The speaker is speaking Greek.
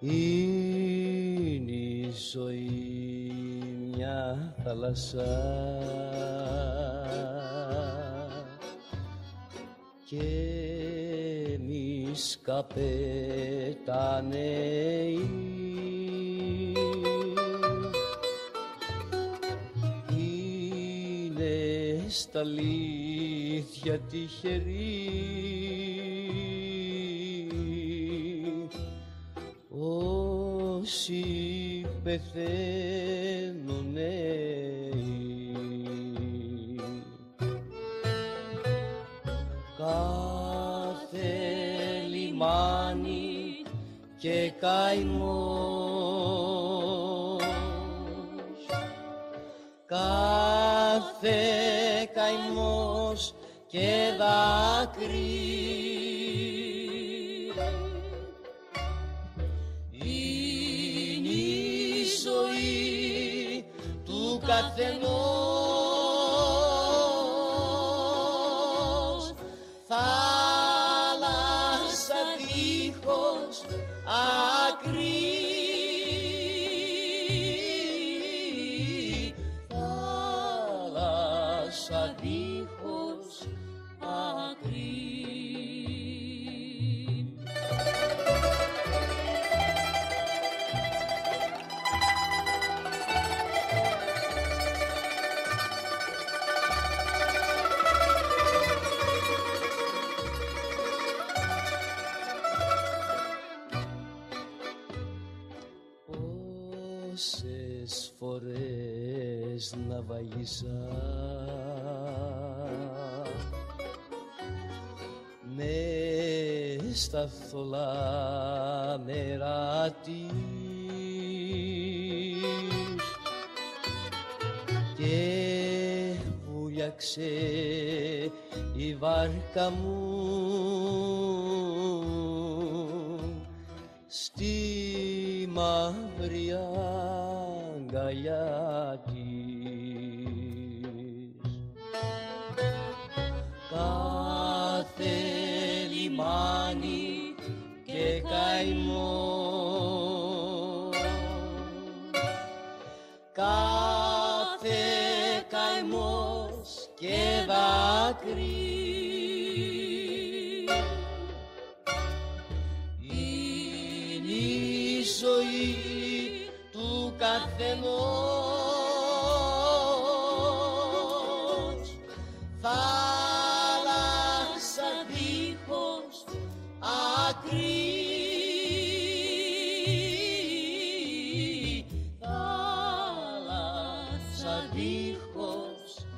Είναι η ζωή μια θάλασσα και εμείς καπετάνεοι είναι στα αλήθεια τυχεροί όσοι πεθαίνουν νέοι. Κάθε λιμάνι και καημός, κάθε καημός και δάκρυ είναι η ζωή του καθενός. Θάλασσα δίχως άκρη, θάλασσα δίχως άκρη. Πόσες φορές να βαγίσα μες στα θολά νερά της και βουλιάξε η βάρκα μου στη μαύρη αγκαλιά της. Κάθε λιμάνι και καημός, κάθε καημός και δάκρυ είναι η ζωή του καθενός. Θάλασσα δίχως άκρη, θάλασσα δίχως